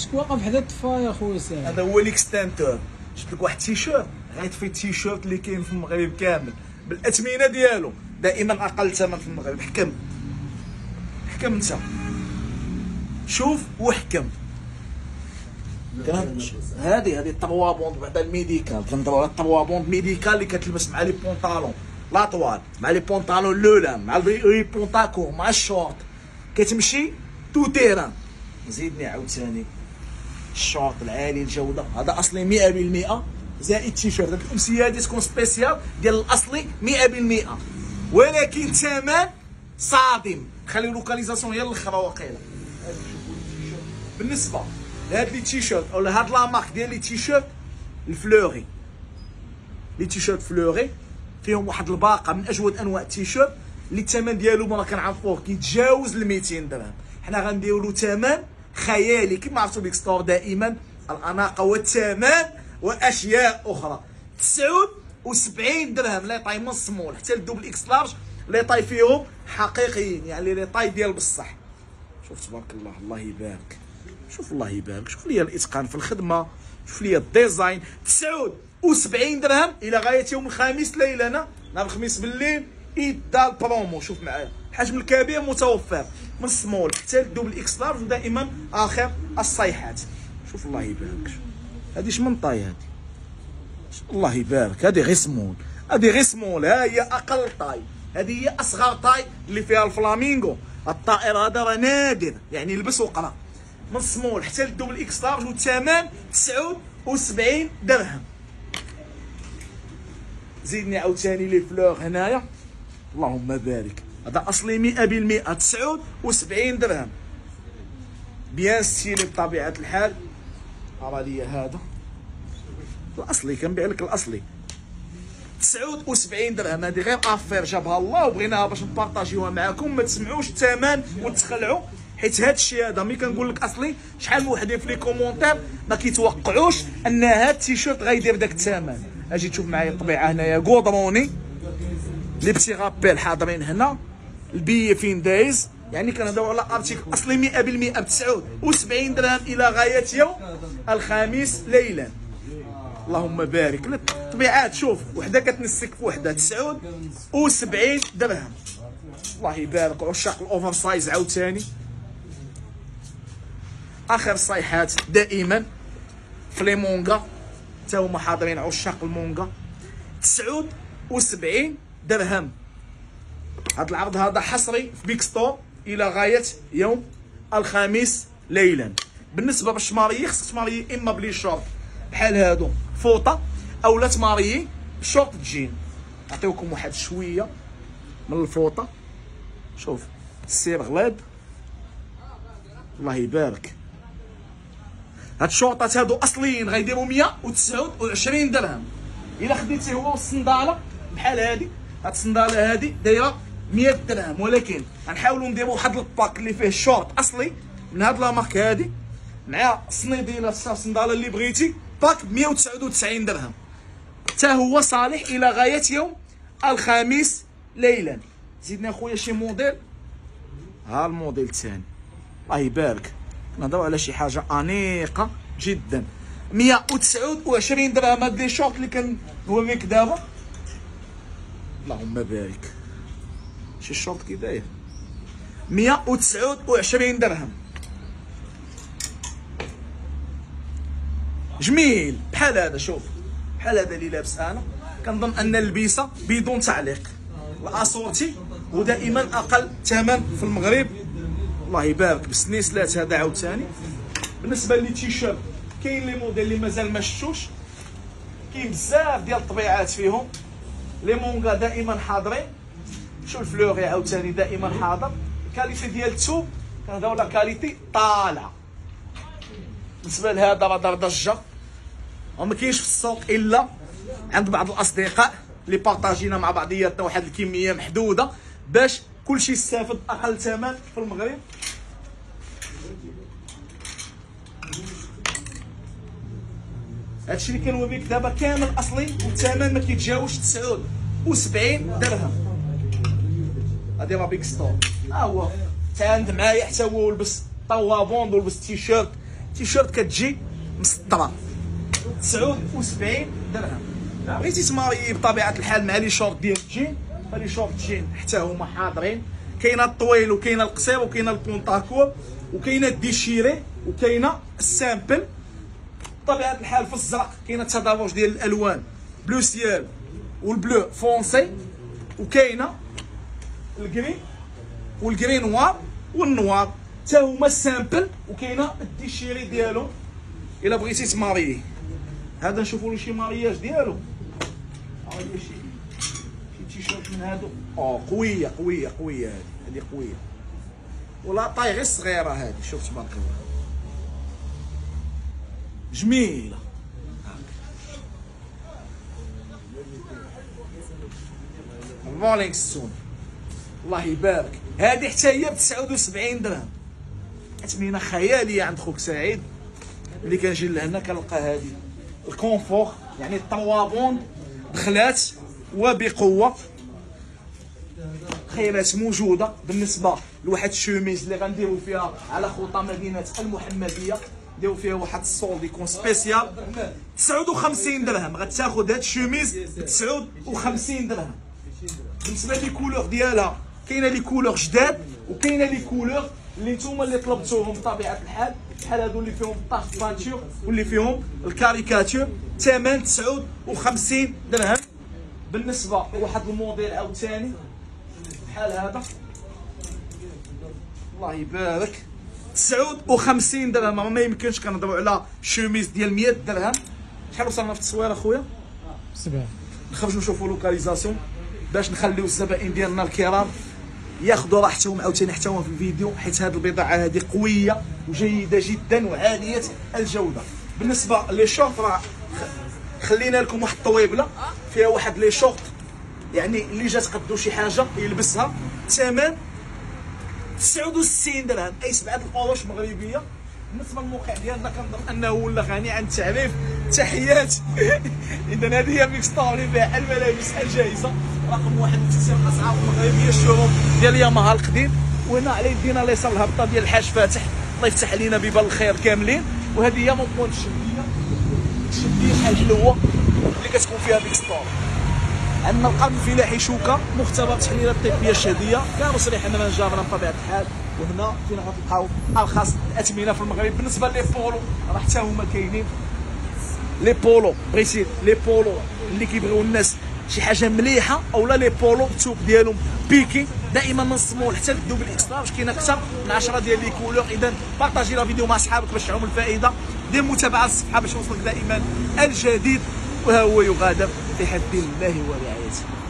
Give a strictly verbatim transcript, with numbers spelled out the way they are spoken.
شكون واقف حدا الطفايه خويا سامي؟ هذا هو ليكستانتور. جبت لك واحد التيشيرت غيطفي التيشيرت اللي كاين في المغرب كامل بالاثمنه ديالو، دائما اقل ثمن في المغرب. حكم حكم انت، شوف وحكم. هذه هذه الطروا بوند بعدا الميديكال، كنهضروا على الطروا بوند ميديكال اللي كتلبس مع لي بونطالون لا طوال، مع لي بونطالون لولان، مع لي بونطاكو، مع الشورت، كتمشي تو تيران. زيدني عاوتاني الشورت العالي الجوده، هذا اصلي مئة بالمئة زائد التيشيرت. هاد الامسيه هادي تكون سبيسيال ديال الاصلي مئة بالمئة، ولكن ثمن صادم. خلي لوكاليزاسيون هي الاخرى واقيلا. بالنسبه لهاد لي تيشيرت ولا هاد لا مارك ديال لي تيشيرت الفلوري، لي تيشيرت فلوري فيهم واحد الباقه من اجود انواع التيشيرت اللي الثمن ديالو ما كنعرفوه كيتجاوز ال مئتين درهم. حنا غنديروا له ثمن خيالي كما عرفتوا بيك ستور دائما الاناقه والثمن واشياء اخرى. تسعة وسبعين درهم لي طاي من السمول حتى للدوبل اكس لارج، لي طاي فيهم حقيقيين، يعني لي طاي ديال بصح. شوف تبارك الله، الله يبارك، شوف الله يبارك، شوف لي الاتقان في الخدمه، شوف لي الديزاين. تسعة وسبعين درهم الى غايه يوم الخميس ليلنا، نهار الخميس بالليل يدا البرومو. شوف معايا الحجم الكبير متوفر من السمول حتى للدوبل اكس لارج، ودائما اخر الصيحات. شوف الله يبارك، هذه شمن طاي هذه؟ الله يبارك، هذه غير سمول، هذه غير سمول، ها هي اقل طاي، هذه هي اصغر طاي اللي فيها الفلامينغو. الطائر هذا راه نادر، يعني لبس وقرا. من السمول حتى للدوبل اكس لارج، والثمن تسعة وسبعين درهم. زيدني عاوتاني لي فلور هنايا، اللهم بارك، هذا اصلي مئة بالمئة تسعة وسبعين درهم، بيان ستيلي بطبيعه الحال. راه ليا هذا الاصلي، كنبيع لك الاصلي تسعة وسبعين درهم. هذه غير افير جابها الله وبغيناها باش نبارطاجيوها معكم. ما تسمعوش الثمن وتخلعوا، حيت هذا الشيء هذا ملي كنقول لك اصلي، شحال من وحدين في لي كومونتير ما كيتوقعوش ان هذا التيشيرت غيدير داك الثمن. اجي تشوف معايا الطبيعه هنايا غودروني، لي بتي غابيل حاضرين هنا، البي فين دايز، يعني كنهضروا على ارتيكل اصلي مئة بالمئة ب تسعة وسبعين درهم الى غايه يوم الخميس ليلا. اللهم بارك. الطبيعات شوف وحده كتنسك في وحده تسعة وسبعين درهم. الله يبارك. عشاق الاوفر سايز عاوتاني اخر صيحات دائما في لي مونغا، حتى هما حاضرين عشاق المونغا. تسعة وسبعين درهم. هذا العرض هذا حصري في بيك ستور الى غايه يوم الخميس ليلا. بالنسبه للشماريه، خصك تماريي اما بلي شورت بحال هادو فوطه، اولا تماريي شورت جين. نعطيوكم واحد شويه من الفوطه. شوف السير غليظ، الله يبارك. هاد الشورطات هادو اصليين غيديروا مئة وتسعة وعشرين درهم. الا خديتي هو الصنداله بحال هادي، هاد الصنداله هادي دايره مئة درهم، ولكن غنحاولوا نديروا واحد الباك اللي فيه الشورت اصلي من هاد لا مارك هادي مع الصنيديله الصنداله اللي بغيتي، باك ب مئة وتسعة وتسعين درهم، حتى هو صالح الى غايه يوم الخميس ليلا. زيدنا اخويا شي موديل، ها الموديل الثاني، الله يبارك. نهضروا على شي حاجه انيقه جدا. مئة وتسعة وعشرين درهم هاد لي شورت اللي كنوريك دابا، اللهم بارك. شي الشورت كي داير مئة وتسعة وعشرين درهم. جميل بحال هذا. شوف بحال هذا اللي لابس انا، كنظن ان البسه بدون تعليق الاسورتي، ودائما اقل ثمن في المغرب. الله يبارك. بالسنيسلات هذا عاوتاني. بالنسبه لي تيشيرت، كاين لي موديل اللي مازال ما شفتوش، كاين بزاف ديال الطبيعات فيهم. لي مونغا دائما حاضرين. شوف الفلوري عاوتاني دائما حاضر. الكاليتي ديال الثوب كنهضروا على كاليتي طالعه. بالنسبه لهذا راه دار ضجه وما كاينش في السوق الا عند بعض الاصدقاء اللي بارطاجينا مع بعضياتنا واحد الكميه محدوده باش كلشي يستافد اقل ثمن في المغرب. هادشي اللي كنوريك دابا كامل اصلي، والثمن ما كيتجاوزش تسعة وسبعين درهم. هادي راه بيك ستور، ها هو تعاند معايا حتى هو لبس طوا بوند ولبس تيشيرت تيشيرت كتجي مسطره تسعة وسبعين درهم. بغيتي تماري بطبيعه الحال مع لي شورت ديال الجين، لي شورت جين حتى هما حاضرين. كاينه الطويل وكاينه القصير وكاينه البونطاكور وكاينه الديشيري وكاينه السامبل. بطبيعه الحال في الزرق كاينه التدرج ديال الالوان بلو سيال والبلو فونسي، وكاينه الكري والكري نوار والنوار حتى هما السامبل، وكاينه الديشيري ديالو الا بغيتي تماريه. هذا نشوفوا له شي مارياج ديالو، ها هي شي شي تيشيرت من هادو. اه قويه قويه قويه هذه هذه قويه، ولا طاي غير صغيره هذه. شوف تبارك الله جميله. رولينغ ستون الله يبارك، هذه حتى هي ب تسعة وسبعين درهم. اثمنه خياليه عند خوك سعيد. ملي كنجي لهنا كنلقى هذه الكونفور، يعني الطوابون دخلات وبقوه. خيرات موجوده بالنسبه لواحد الشوميز اللي غنديروا فيها على خطى مدينه المحمديه، نديروا فيها واحد السولد يكون سبيسيال تسعة وخمسين درهم. غتاخذ هاد الشوميز ب تسعة وخمسين درهم. بالنسبه لي كولور ديالها كاينه لي كولور جداد وكاينه لي كولور اللي نتوما اللي طلبتوهم بطبيعه الحال، بحال هادو اللي فيهم طاش بانتور واللي فيهم الكاريكاتور. ثمن تسعة وخمسين درهم. بالنسبه لواحد الموديل عاوتاني بحال هذا الله يبارك تسعة وخمسين درهم. ما يمكنش كنهضروا على شوميز ديال مية درهم. شحال وصلنا في التصوير اخويا؟ سبعة. نخرجوا نشوفوا لوكاليزاسيون باش نخليو الزبائن ديالنا الكرام ياخذوا راحتهم عاوتاني حتى هما في الفيديو، حيت هذه البضاعه هذه قويه وجيده جدا وعاليه الجوده. بالنسبه لي شورت راه خلينا لكم واحد الطويبله فيها واحد لي شورت يعني اللي جات قدو شي حاجه يلبسها. ثمن تسعة وستين درهم، اي سبعه القروش مغربيه. بالنسبه للموقع ديالنا كنظن انه ولا غني عن التعريف. تحيات. اذا هذه هي ميكس ستور اللي فيها الملابس الجاهزه رقم واحد وتسعين اسعار مغربيه، الشروط ديال ياماها القديم. وهنا على يدينا اليسار الهبطه ديال الحاج فاتح، الله يفتح علينا ببال الخير كاملين. وهذه هي مون بوين الشبيه، الشبيه بحال الحلوه اللي كتكون فيها ميكس ستور. عندنا القرن الفلاحي شوكه مختبر التحليلات الطبيه الشهديه، كانوا صريحنا من جابرا بطبيعه الحال. وهنا فين غتلقاو ارخص الاثمنه في المغرب. بالنسبه لي بولو راه حتى هما كاينين لي بولو. بغيتي لي بولو اللي كيبغيو الناس شي حاجه مليحه، اولا لي بولو التوب ديالهم بيكي دائما من السمول حتى الدوبل اكسترا، باش كاين اكثر من عشرة ديال لي كولور. اذا بارطاجي لا فيديو مع صحابك باش تعم الفائده. دير متابعه الصفحه باش يوصلك دائما الجديد. وها هو يغادر في حفظ الله ورعايته.